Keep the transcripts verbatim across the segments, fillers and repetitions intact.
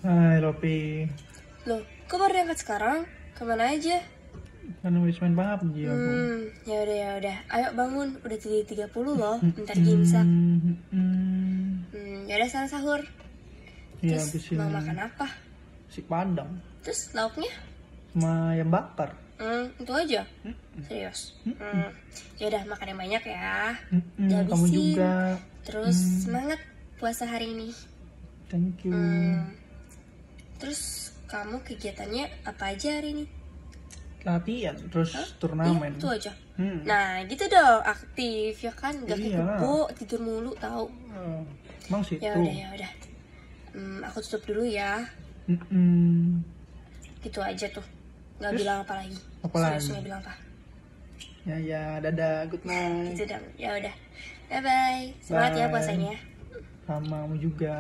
Hai Lopi. Loh, kok baru diangkat sekarang? Kemana aja? Kan habis main P U B G aku. Hmm, ya udah ya udah. Ayo bangun, udah tiga tiga puluh loh. Bentar imsak. Hmm, Hmm, ya udah sana sahur. ya Terus habisin mau makan apa? si Padang Terus lauknya? sama ayam bakar. Hmm, itu aja. Serius. Hmm. Ya udah makan yang banyak ya. Hmm, Dihabisin. kamu juga. Terus Hmm. semangat puasa hari ini. Thank you. Hmm. Terus kamu kegiatannya apa aja hari ini? Latihan terus Hah? turnamen. Iya, itu aja. Hmm. Nah, gitu dong, aktif ya kan? Gak kayak Iya. kebo, tidur mulu tahu. Oh, emang sih Ya tuh. udah ya udah. Hmm, aku tutup dulu ya. Hmm. Gitu aja tuh. Gak Terus? bilang apa lagi. Apa Serius lagi? gak bilang apa. Ya ya, dadah, good night. Gitu dong. Ya udah. Bye bye. Semangat ya Bye. puasanya. Sama kamu juga.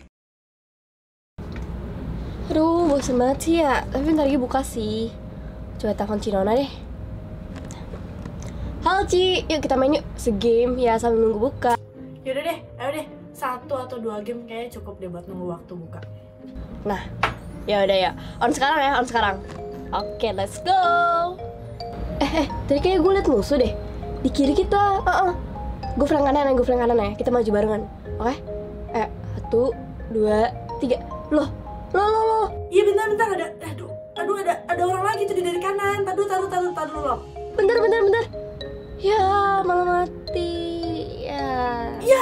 Aduh, bosen banget sih ya. Tapi bentar lagi buka sih. Coba telepon Cinona deh. Halo Ci, yuk kita main yuk segame ya sambil nunggu buka. Yaudah deh, ayo deh. Satu atau dua game kayaknya cukup deh buat nunggu waktu buka. Nah, ya udah ya. On sekarang ya, on sekarang. Oke, let's go. Eh, eh, tadi kayak gue liat musuh deh. Di kiri kita. Uh -uh. Gue flank kanan ya, gue flank kanan ya. Kita maju barengan. Oke? Eh, satu, dua, tiga. Loh, loh, loh, loh. Iya bentar-bentar ada, aduh, aduh ada ada orang lagi tuh di dari kanan. Taduh, taruh, taruh, taruh dulu loh. Bentar, bentar, bentar. Ya, malah mati. Ya. Ya.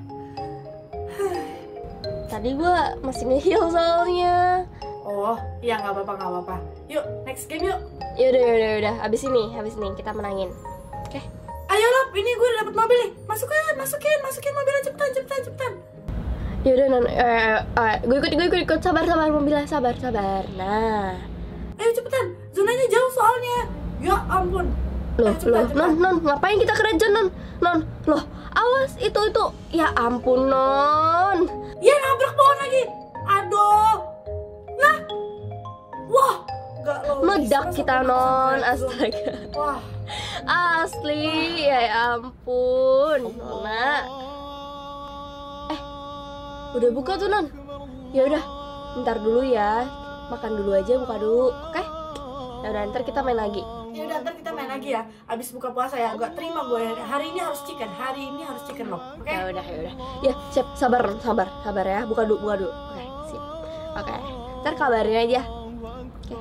Tadi gue masih nge-heal soalnya. Oh, iya nggak apa-apa, nggak apa-apa. Yuk, next game yuk. Yaudah, yaudah, yaudah. Abis ini, abis ini kita menangin. Oke? Ayo Lop, ini gue udah dapet mobil nih. Masukin, masukin, masukin mobilnya cepetan, cepetan, cepetan. Yaudah, non. Eh, eh, gue ikut, gue ikut, ikut. Sabar, sabar, mobilnya. Sabar, sabar. Nah. Ayo cepetan, zonanya jauh soalnya. Ya ampun. Loh, Ayo, cepetan, loh, cepetan. non, non. Ngapain kita ke red zone, non? Non, loh. Awas, itu, itu. Ya ampun, non. Ya nabrak pohon lagi. Aduh. Lah. Wah. Gak logis. Meledak Masa kita, pernah non. sampai red zone? Astaga. Wah. Asli, ya ampun. Nona. Eh, udah buka tuh, non. Ya udah, ntar dulu ya. Makan dulu aja, buka dulu, oke? Ya udah, ntar kita main lagi. Ya udah ntar kita main lagi ya. Abis buka puasa ya. Gak terima gue. Hari ini harus chicken. Hari ini harus chicken loh. Oke? Ya udah, ya udah. Ya, siap, sabar, sabar, sabar ya. Buka dulu, buka dulu. Oke, sip. Oke. Ntar kabarin aja. Oke.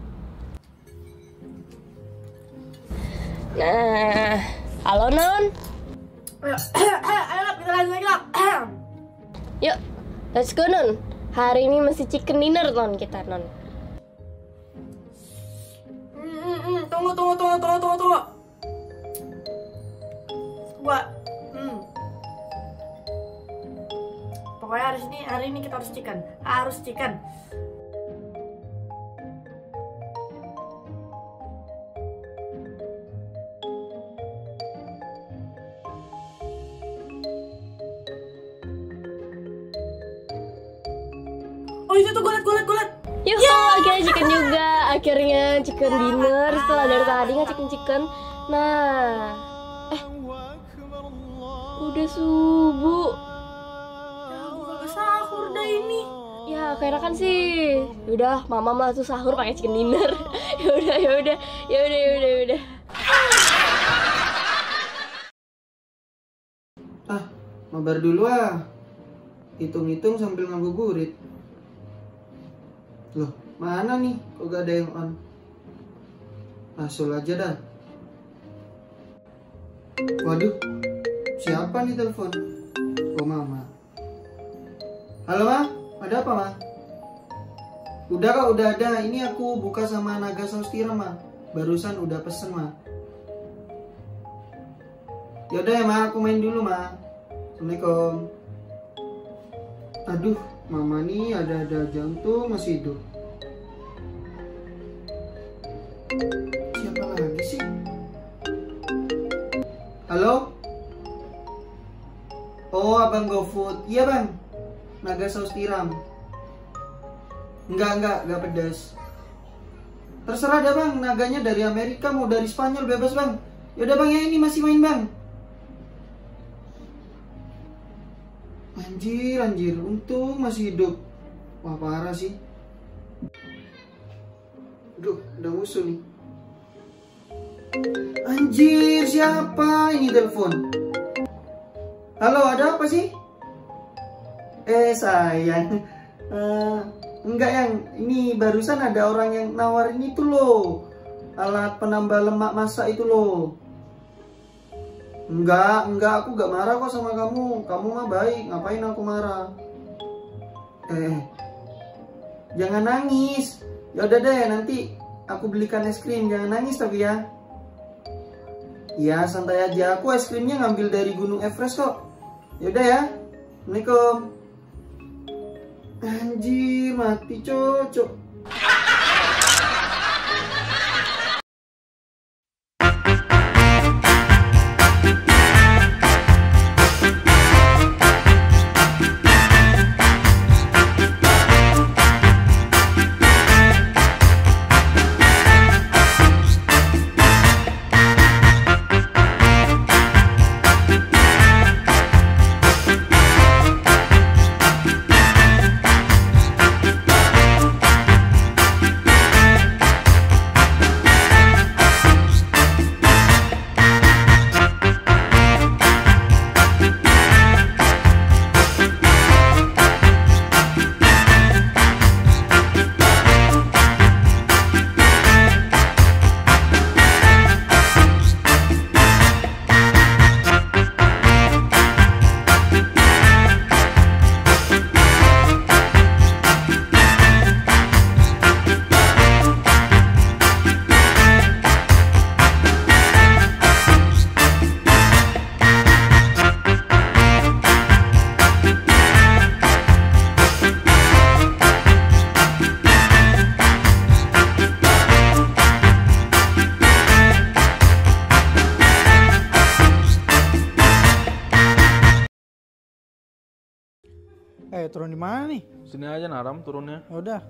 Nah, halo non. Ayo, ayo Lap, kita lanjut lagi Lap. Yuk, let's go non. Hari ini masih chicken dinner non kita non. Hmm, hmm, hmm. Tunggu, tunggu, tunggu, tunggu, tunggu, tunggu. Gua, hmm. Pokoknya hari ini, hari ini kita harus chicken. Harus chicken. Oh itu tuh gue liat, gue liat, gue liat. Yuk, akhirnya chicken juga. Akhirnya chicken dinner setelah dari tadi nggak chicken chicken. Nah, eh, udah subuh. Ya gue kagak sahur dah ini. Ya, keenakan sih. Yaudah, mama mah tuh sahur pakai chicken dinner. Yaudah, yaudah, yaudah, yaudah, yaudah. Ah, mabar dulu ah. Hitung-hitung sambil ngabuburit. Loh, mana nih? Kok gak ada yang on? Asul aja dah. Waduh, siapa nih telepon? Oh, mama. Halo, ma? Ada apa, ma? Udah kok, udah ada. Ini aku buka sama Naga Saus Tiram, ma. Barusan udah pesen, ma. Yaudah ya, ma. Aku main dulu, ma. Assalamualaikum. Aduh, mama nih ada-ada jantung masih hidup. Siapa lagi sih? Halo? Oh, abang GoFood. Iya bang, Naga Saus Tiram. Enggak, enggak, enggak pedas. Terserah dah bang, naganya dari Amerika mau dari Spanyol bebas bang. Yaudah bang ya, ini masih main bang. Anjir, anjir, untung masih hidup. Wah parah sih. Duh, udah musuh nih. Anjir, siapa ini telepon? Halo, ada apa sih? Eh sayang, uh, enggak yang ini barusan ada orang yang nawarin itu loh, alat penambah lemak masak itu loh. Enggak, enggak, aku gak marah kok sama kamu. Kamu mah baik, ngapain aku marah? Eh, jangan nangis. Ya udah deh, nanti aku belikan es krim. Jangan nangis tapi ya. Ya santai aja. Aku es krimnya ngambil dari Gunung Everest kok. Ya udah ya. Assalamualaikum. Anjir, mati cocok. Eh, turun di mana nih? Sini aja Naram turunnya. Ya udah.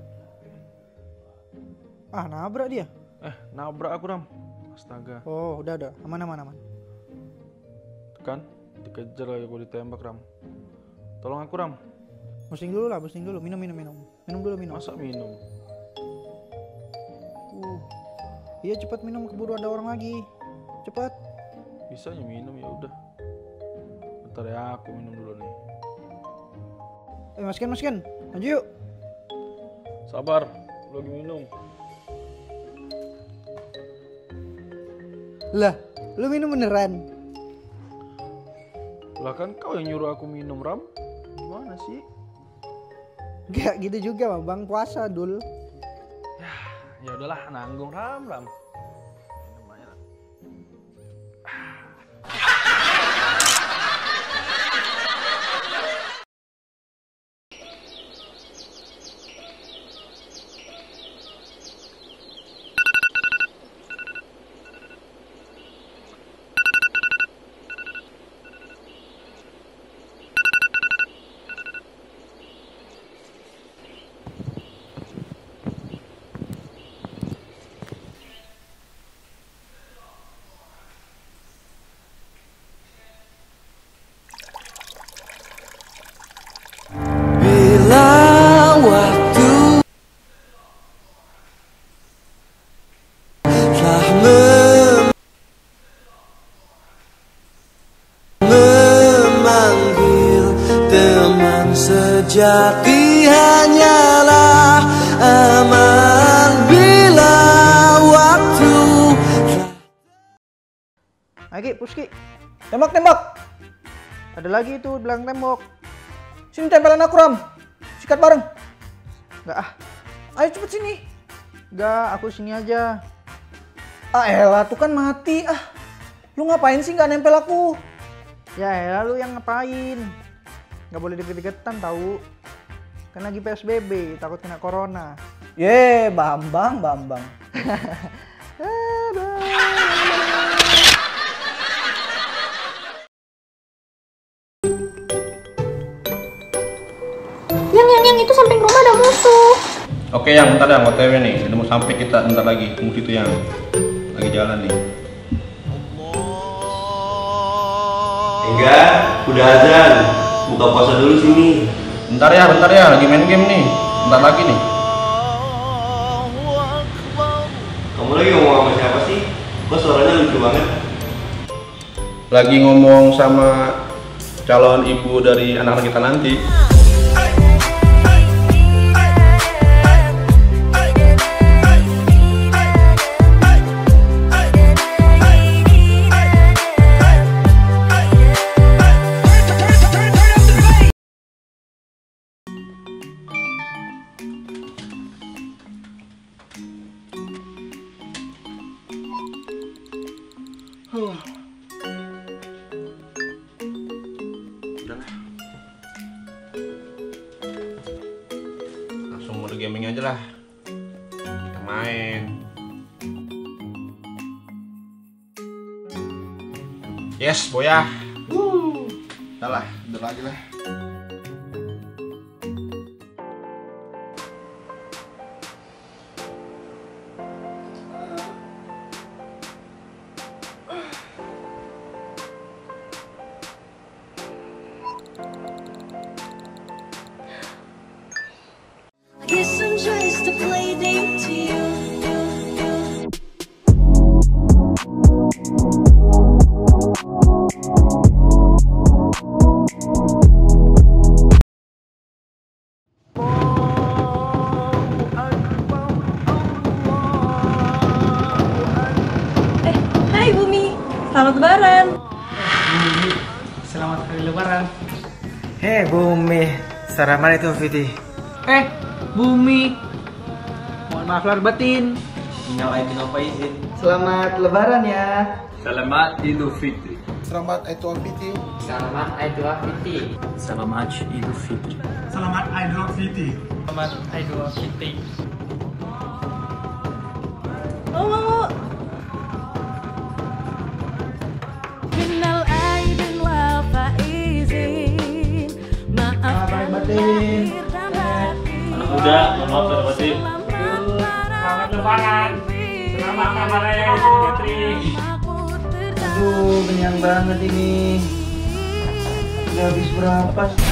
Ah, nabrak dia. Eh, nabrak aku Ram. Astaga. Oh, udah udah. Aman aman aman. Kan dikejar lagi aku ditembak Ram. Tolong aku Ram. Boosting dulu lah, boosting dulu. Minum minum minum. Minum dulu minum. Masa minum? Uh. Iya cepat minum, keburu ada orang lagi. Cepat. Bisanya minum ya udah. Bentar ya aku minum dulu nih. Eh, Mas Ken, Mas Ken. Maju yuk. Sabar, lagi minum. Lah, lu minum beneran? Lah kan kau yang nyuruh aku minum Ram. Gimana sih? Gak gitu juga, Bang. Puasa, Dul. Ya, ya udahlah nanggung Ram, Ram. Minum aja. Sejati hanyalah aman bila waktu. Ayo, Puski. Tembak, tembak. Ada lagi itu bilang tembok. Sini tempelan aku, Ram. Sikat bareng. Enggak ah. Ayo cepet sini. Enggak, aku sini aja. Ah elah, tuh kan mati. Ah. Lu ngapain sih nggak nempel aku? Ya elah, lu yang ngapain? Nggak boleh deket-deketan tahu. Kan lagi P S B B, takut kena corona. Ye, Bambang, Bambang. Yang, yang, yang itu samping rumah ada musuh. Oke yang, bentar yang O T W nih. Udah mau sampai kita, bentar lagi. Tunggu situ yang lagi jalan nih. Enggak, udah azan. Buka puasa dulu sini. Bentar ya, bentar ya. Lagi main game nih. Bentar lagi nih. Kamu lagi ngomong sama siapa sih? Kok suaranya lucu banget? Lagi ngomong sama calon ibu dari anak-anak kita nanti. Huh. Udahlah. Langsung mode gaming aja lah. Kita main. Yes, boya. Wuh. Udah lah, udah lagi lah. Hai Bumi, selamat lebaran. Selamat hari lebaran. Hei Bumi, selamat itu Fiti. Eh, Bumi. Mohon maaf lahir batin. Minal aidin wal faizin. Selamat lebaran ya. Selamat Idul Fitri. Selamat Idul Fitri. Selamat Idul Fitri. Selamat Idul Fitri. Selamat Idul Fitri. Selamat Idul Fitri. Oh, mau. Minal aidin wal faizin. Maaf batin. Anak muda, mohon maaf lahir batin. Selamat lebaran. Selamat Lebaran Raya Idul Fitri. Aduh, kenyang banget ini. Udah habis berapa sih?